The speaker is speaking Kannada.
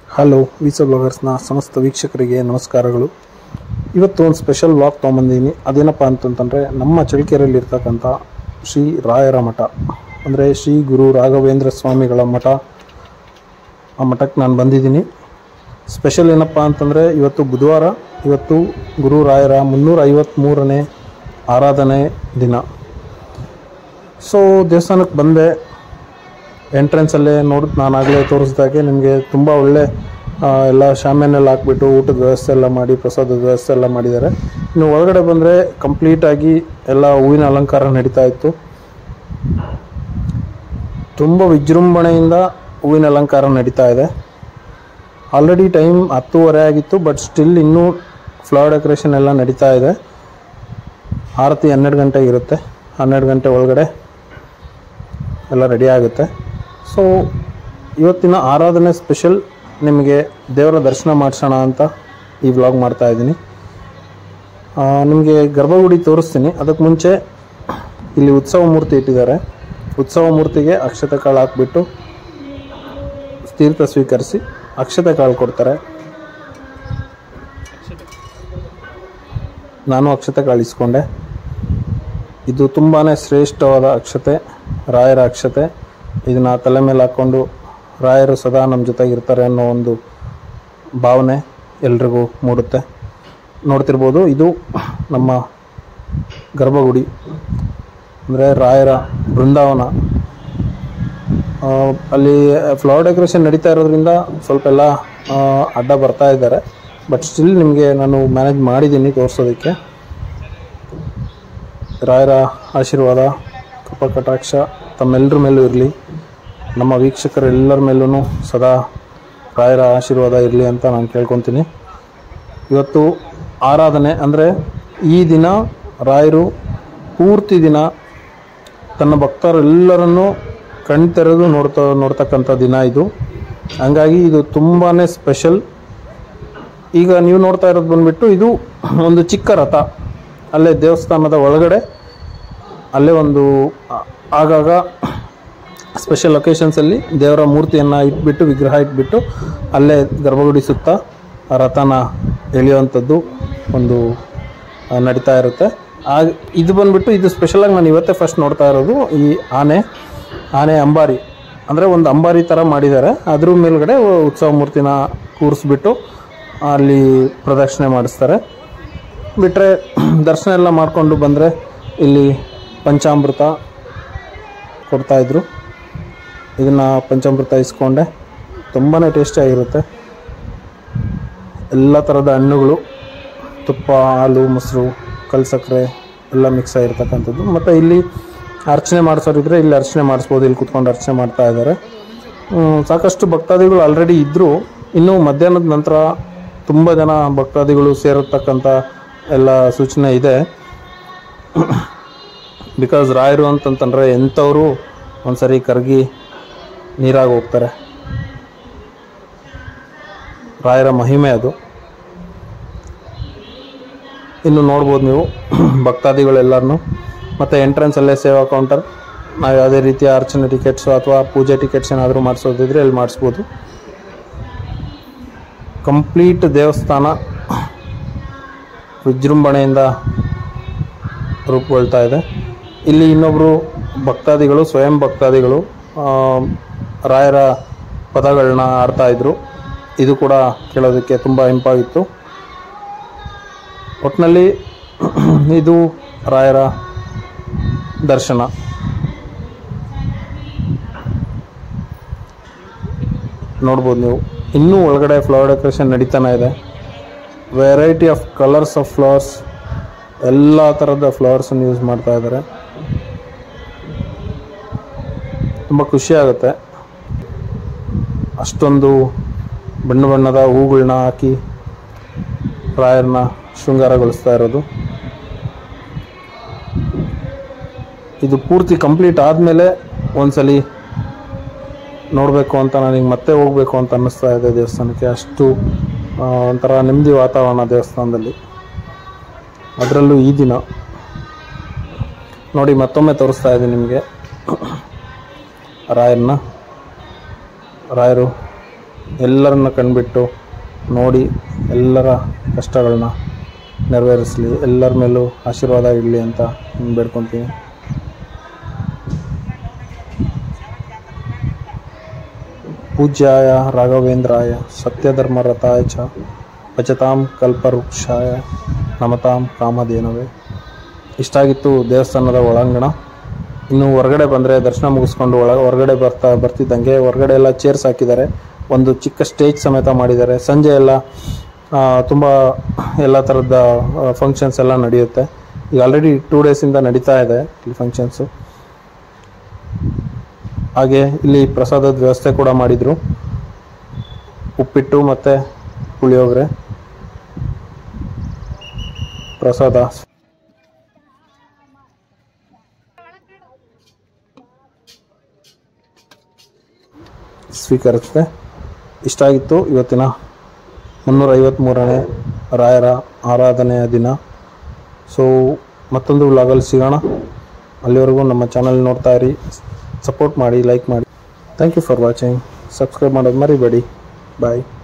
ಹಲೋ ವಿಸೋ ಬ್ಲಾಗರ್ಸ್ನ ಸಮಸ್ತ ವೀಕ್ಷಕರಿಗೆ ನಮಸ್ಕಾರಗಳು. ಇವತ್ತು ಒಂದು ಸ್ಪೆಷಲ್ ವ್ಲಾಗ್ ತೊಗೊಂಬಂದಿದ್ದೀನಿ. ಅದೇನಪ್ಪ ಅಂತಂತಂದರೆ ನಮ್ಮ ಚಳ್ಳಕೆರೆಯಲ್ಲಿರ್ತಕ್ಕಂಥ ಶ್ರೀ ರಾಯರ ಮಠ ಅಂದರೆ ಶ್ರೀ ಗುರು ರಾಘವೇಂದ್ರ ಸ್ವಾಮಿಗಳ ಮಠ. ಆ ಮಠಕ್ಕೆ ನಾನು ಬಂದಿದ್ದೀನಿ. ಸ್ಪೆಷಲ್ ಏನಪ್ಪ ಅಂತಂದರೆ ಇವತ್ತು ಬುಧವಾರ, ಇವತ್ತು ಗುರು ರಾಯರ 353ನೇ ಆರಾಧನೆ ದಿನ. ಸೊ ದೇವಸ್ಥಾನಕ್ಕೆ ಬಂದೆ. ಎಂಟ್ರೆನ್ಸಲ್ಲೇ ನೋಡಿದ್ ನಾನು ಆಗಲೇ ತೋರಿಸ್ದಾಗೆ ನಿಮಗೆ ತುಂಬ ಒಳ್ಳೆ ಎಲ್ಲ ಶಾಮಿಯಾನೆಲ್ಲ ಹಾಕ್ಬಿಟ್ಟು ಊಟದ ವ್ಯವಸ್ಥೆ ಎಲ್ಲ ಮಾಡಿ ಪ್ರಸಾದದ ವ್ಯವಸ್ಥೆ ಎಲ್ಲ ಮಾಡಿದ್ದಾರೆ. ಇನ್ನು ಒಳಗಡೆ ಬಂದರೆ ಕಂಪ್ಲೀಟಾಗಿ ಎಲ್ಲ ಹೂವಿನ ಅಲಂಕಾರ ನಡೀತಾ ಇತ್ತು. ತುಂಬ ವಿಜೃಂಭಣೆಯಿಂದ ಹೂವಿನ ಅಲಂಕಾರ ನಡೀತಾ ಇದೆ. ಆಲ್ರೆಡಿ ಟೈಮ್ 10:30 ಆಗಿತ್ತು, ಬಟ್ ಸ್ಟಿಲ್ ಇನ್ನೂ ಫ್ಲವರ್ ಡೆಕೋರೇಷನ್ ಎಲ್ಲ ನಡೀತಾ ಇದೆ. ಆರತಿ 12 ಗಂಟೆಗೆ ಇರುತ್ತೆ. 12 ಗಂಟೆ ಒಳಗಡೆ ಎಲ್ಲ ರೆಡಿ ಆಗುತ್ತೆ. ಸೊ ಇವತ್ತಿನ ಆರಾಧನೆ ಸ್ಪೆಷಲ್ ನಿಮಗೆ ದೇವರ ದರ್ಶನ ಮಾಡಿಸೋಣ ಅಂತ ಈ ವ್ಲಾಗ್ ಮಾಡ್ತಾಯಿದ್ದೀನಿ. ನಿಮಗೆ ಗರ್ಭಗುಡಿ ತೋರಿಸ್ತೀನಿ. ಅದಕ್ಕೆ ಮುಂಚೆ ಇಲ್ಲಿ ಉತ್ಸವ ಮೂರ್ತಿ ಇಟ್ಟಿದ್ದಾರೆ. ಉತ್ಸವ ಮೂರ್ತಿಗೆ ಅಕ್ಷತೆ ಕಾಳು ಹಾಕ್ಬಿಟ್ಟು ತೀರ್ಥ ಸ್ವೀಕರಿಸಿ ಅಕ್ಷತೆ ಕಾಳು ಕೊಡ್ತಾರೆ. ನಾನು ಅಕ್ಷತೆ ಕಾಳು ಇಸ್ಕೊಂಡೆ. ಇದು ತುಂಬಾ ಶ್ರೇಷ್ಠವಾದ ಅಕ್ಷತೆ, ರಾಯರ ಅಕ್ಷತೆ. ಇದನ್ನು ತಲೆ ಮೇಲೆ ಹಾಕ್ಕೊಂಡು ರಾಯರು ಸದಾ ನಮ್ಮ ಜೊತೆಗಿರ್ತಾರೆ ಅನ್ನೋ ಒಂದು ಭಾವನೆ ಎಲ್ರಿಗೂ ಮೂಡುತ್ತೆ. ನೋಡ್ತಿರ್ಬೋದು, ಇದು ನಮ್ಮ ಗರ್ಭಗುಡಿ ಅಂದರೆ ರಾಯರ ಬೃಂದಾವನ. ಅಲ್ಲಿ ಫ್ಲವರ್ ಡೆಕೋರೇಷನ್ ನಡೀತಾ ಇರೋದ್ರಿಂದ ಸ್ವಲ್ಪ ಎಲ್ಲ ಅಡ್ಡ ಬರ್ತಾ ಇದ್ದಾರೆ, ಬಟ್ ಸ್ಟಿಲ್ ನಿಮಗೆ ನಾನು ಮ್ಯಾನೇಜ್ ಮಾಡಿದ್ದೀನಿ ತೋರಿಸೋದಕ್ಕೆ. ರಾಯರ ಆಶೀರ್ವಾದ, ಕೃಪಾ ಕಟಾಕ್ಷ ತಮ್ಮೆಲ್ಲರ ಮೇಲೂ ಇರಲಿ. ನಮ್ಮ ವೀಕ್ಷಕರೆಲ್ಲರ ಮೇಲೂ ಸದಾ ರಾಯರ ಆಶೀರ್ವಾದ ಇರಲಿ ಅಂತ ನಾನು ಕೇಳ್ಕೊತೀನಿ. ಇವತ್ತು ಆರಾಧನೆ ಅಂದರೆ ಈ ದಿನ ರಾಯರು ಪೂರ್ತಿ ದಿನ ತನ್ನ ಭಕ್ತರೆಲ್ಲರನ್ನೂ ಕಣ್ತೆರೆದು ನೋಡ್ತಕ್ಕಂಥ ದಿನ ಇದು. ಹಂಗಾಗಿ ಇದು ತುಂಬಾ ಸ್ಪೆಷಲ್. ಈಗ ನೀವು ನೋಡ್ತಾ ಇರೋದು ಬಂದುಬಿಟ್ಟು ಇದು ಒಂದು ಚಿಕ್ಕ ರಥ. ಅಲ್ಲೇ ದೇವಸ್ಥಾನದ ಒಳಗಡೆ ಅಲ್ಲೇ ಒಂದು ಆಗಾಗ ಸ್ಪೆಷಲ್ ಒಕೇಶನ್ಸಲ್ಲಿ ದೇವರ ಮೂರ್ತಿಯನ್ನು ಇಟ್ಬಿಟ್ಟು, ವಿಗ್ರಹ ಇಟ್ಬಿಟ್ಟು ಅಲ್ಲೇ ಗರ್ಭಗುಡಿ ಸುತ್ತ ರಥನ ಎಳೆಯುವಂಥದ್ದು ಒಂದು ನಡೀತಾ ಇರುತ್ತೆ. ಇದು ಬಂದುಬಿಟ್ಟು ಇದು ಸ್ಪೆಷಲಾಗಿ ನಾನು ಇವತ್ತೇ ಫಸ್ಟ್ ನೋಡ್ತಾ ಇರೋದು. ಈ ಆನೆ ಅಂಬಾರಿ ಅಂದರೆ ಒಂದು ಅಂಬಾರಿ ಥರ ಮಾಡಿದ್ದಾರೆ. ಅದ್ರ ಮೇಲ್ಗಡೆ ಉತ್ಸವ ಮೂರ್ತಿನ ಕೂರಿಸ್ಬಿಟ್ಟು ಅಲ್ಲಿ ಪ್ರದಕ್ಷಿಣೆ ಮಾಡಿಸ್ತಾರೆ. ಬಿಟ್ಟರೆ ದರ್ಶನ ಎಲ್ಲ ಮಾಡಿಕೊಂಡು ಬಂದರೆ ಇಲ್ಲಿ ಪಂಚಾಮೃತ ಕೊಡ್ತಾಯಿದ್ರು. ಇದನ್ನು ಪಂಚಾಮೃತ ಇಸ್ಕೊಂಡೆ. ತುಂಬಾ ಟೇಸ್ಟಿಯಾಗಿರುತ್ತೆ. ಎಲ್ಲ ಥರದ ಹಣ್ಣುಗಳು, ತುಪ್ಪ, ಹಾಲು, ಮೊಸರು, ಕಲ್ಸಕ್ಕರೆ ಎಲ್ಲ ಮಿಕ್ಸ್ ಆಗಿರ್ತಕ್ಕಂಥದ್ದು. ಮತ್ತು ಇಲ್ಲಿ ಅರ್ಚನೆ ಮಾಡಿಸೋರಿದ್ರೆ ಇಲ್ಲಿ ಅರ್ಚನೆ ಮಾಡಿಸ್ಬೋದು. ಇಲ್ಲಿ ಕೂತ್ಕೊಂಡು ಅರ್ಚನೆ ಮಾಡ್ತಾ ಇದ್ದಾರೆ. ಸಾಕಷ್ಟು ಭಕ್ತಾದಿಗಳು ಆಲ್ರೆಡಿ ಇದ್ದರು. ಇನ್ನೂ ಮಧ್ಯಾಹ್ನದ ನಂತರ ತುಂಬ ಜನ ಭಕ್ತಾದಿಗಳು ಸೇರತಕ್ಕಂಥ ಎಲ್ಲ ಸೂಚನೆ ಇದೆ. ಬಿಕಾಸ್ ರಾಯರು ಅಂತಂತಂದರೆ ಎಂಥವರು ಒಂದ್ಸರಿ ಕರಗಿ ನೀರಾಗಿ ಹೋಗ್ತಾರೆ. ರಾಯರ ಮಹಿಮೆ ಅದು. ಇನ್ನು ನೋಡ್ಬೋದು ನೀವು ಭಕ್ತಾದಿಗಳೆಲ್ಲರನ್ನು. ಮತ್ತು ಎಂಟ್ರೆನ್ಸಲ್ಲೇ ಸೇವಾ ಕೌಂಟರ್. ನಾವು ಯಾವುದೇ ರೀತಿಯ ಅರ್ಚನೆ ಟಿಕೆಟ್ಸು ಅಥವಾ ಪೂಜೆ ಟಿಕೆಟ್ಸ್ ಏನಾದರೂ ಮಾಡಿಸೋದಿದ್ರೆ ಇಲ್ಲಿ ಮಾಡಿಸ್ಬೋದು. ಕಂಪ್ಲೀಟ್ ದೇವಸ್ಥಾನ ವಿಜೃಂಭಣೆಯಿಂದ ರೂಪುಗೊಳ್ತಾ ಇದೆ. ಇಲ್ಲಿ ಇನ್ನೊಬ್ಬರು ಭಕ್ತಾದಿಗಳು, ಸ್ವಯಂ ಭಕ್ತಾದಿಗಳು ರಾಯರ ಪದಗಳನ್ನ ಆಡ್ತಾಯಿದ್ರು. ಇದು ಕೂಡ ಕೇಳೋದಕ್ಕೆ ತುಂಬ ಇಂಪಾಗಿತ್ತು. ಒಟ್ಟಿನಲ್ಲಿ ಇದು ರಾಯರ ದರ್ಶನ. ನೋಡ್ಬೋದು ನೀವು. ಇನ್ನೂ ಒಳಗಡೆ ಫ್ಲವರ್ ಡೆಕೋರೇಷನ್ ನಡೀತಾನೆ ಇದೆ. Variety of colours of flowers, ಎಲ್ಲ ಥರದ ಫ್ಲವರ್ಸನ್ನು ಯೂಸ್ ಮಾಡ್ತಾ ಇದ್ದಾರೆ. ತುಂಬ ಖುಷಿಯಾಗುತ್ತೆ. ಅಷ್ಟೊಂದು ಬಣ್ಣ ಬಣ್ಣದ ಹೂಗಳನ್ನ ಹಾಕಿ ರಾಯರನ್ನ ಶೃಂಗಾರಗೊಳಿಸ್ತಾ ಇರೋದು. ಇದು ಪೂರ್ತಿ ಕಂಪ್ಲೀಟ್ ಆದಮೇಲೆ ಒಂದ್ಸಲಿ ನೋಡಬೇಕು ಅಂತ ನನಗೆ ಮತ್ತೆ ಹೋಗಬೇಕು ಅಂತ ಅನ್ನಿಸ್ತಾ ಇದೆ ದೇವಸ್ಥಾನಕ್ಕೆ. ಅಷ್ಟು ಒಂಥರ ನೆಮ್ಮದಿ ವಾತಾವರಣ ದೇವಸ್ಥಾನದಲ್ಲಿ. ಅದರಲ್ಲೂ ಈ ದಿನ ನೋಡಿ ಮತ್ತೊಮ್ಮೆ ತೋರಿಸ್ತಾ ಇದ್ದೀನಿ ನಿಮಗೆ ರಾಯರನ್ನ. ರಾಯರು ಎಲ್ಲರನ್ನ ಕಂಡುಬಿಟ್ಟು ನೋಡಿ ಎಲ್ಲರ ಕಷ್ಟಗಳನ್ನ ನೆರವೇರಿಸಲಿ, ಎಲ್ಲರ ಮೇಲೂ ಆಶೀರ್ವಾದ ಇರಲಿ ಅಂತ ಬೇಡ್ಕೊತೀನಿ. ಪೂಜ್ಯಾಯ ರಾಘವೇಂದ್ರಾಯ ಸತ್ಯಧರ್ಮರತಾಯ ಚ ಭಜತಾಂ ಕಲ್ಪವೃಕ್ಷಾಯ ನಮತಾಂ ಕಾಮಧೇನವೇ. ಇಷ್ಟಾಗಿತ್ತು ದೇವಸ್ಥಾನದ ಒಳಾಂಗಣ. ಇನ್ನು ಹೊರಗಡೆ ಬಂದರೆ ದರ್ಶನ ಮುಗಿಸ್ಕೊಂಡು ಹೊರಗಡೆ ಬರ್ತಿದ್ದಂಗೆ ಹೊರಗಡೆ ಎಲ್ಲ ಚೇರ್ಸ್ ಹಾಕಿದ್ದಾರೆ, ಒಂದು ಚಿಕ್ಕ ಸ್ಟೇಜ್ ಸಮೇತ ಮಾಡಿದ್ದಾರೆ. ಸಂಜೆ ಎಲ್ಲ ತುಂಬ ಎಲ್ಲ ಥರದ ಫಂಕ್ಷನ್ಸ್ ಎಲ್ಲ ನಡೆಯುತ್ತೆ. ಈಗ ಆಲ್ರೆಡಿ 2 ಡೇಸಿಂದ ನಡೀತಾ ಇದೆ ಈ ಫಂಕ್ಷನ್ಸು. ಹಾಗೆ ಇಲ್ಲಿ ಪ್ರಸಾದದ ವ್ಯವಸ್ಥೆ ಕೂಡ ಮಾಡಿದರು, ಉಪ್ಪಿಟ್ಟು ಮತ್ತು ಪುಳಿಯೋಗರೆ ಪ್ರಸಾದ ಸ್ವೀಕರಿಸಿದೆ. ಇಷ್ಟಾಗಿತ್ತು ಇವತ್ತಿನ 353ನೇ ರಾಯರ ಆರಾಧನೆಯ ದಿನ. ಸೊ ಮತ್ತೊಂದು ವ್ಲಾಗಲ್ಲಿ ಸಿಗೋಣ. ಅಲ್ಲಿವರೆಗೂ ನಮ್ಮ ಚಾನಲ್ ನೋಡ್ತಾ ಇರಿ, ಸಪೋರ್ಟ್ ಮಾಡಿ, ಲೈಕ್ ಮಾಡಿ. Thank you for watching. Subscribe ಮಾಡೋದು ಮರಿಬೇಡಿ. ಬಾಯ್.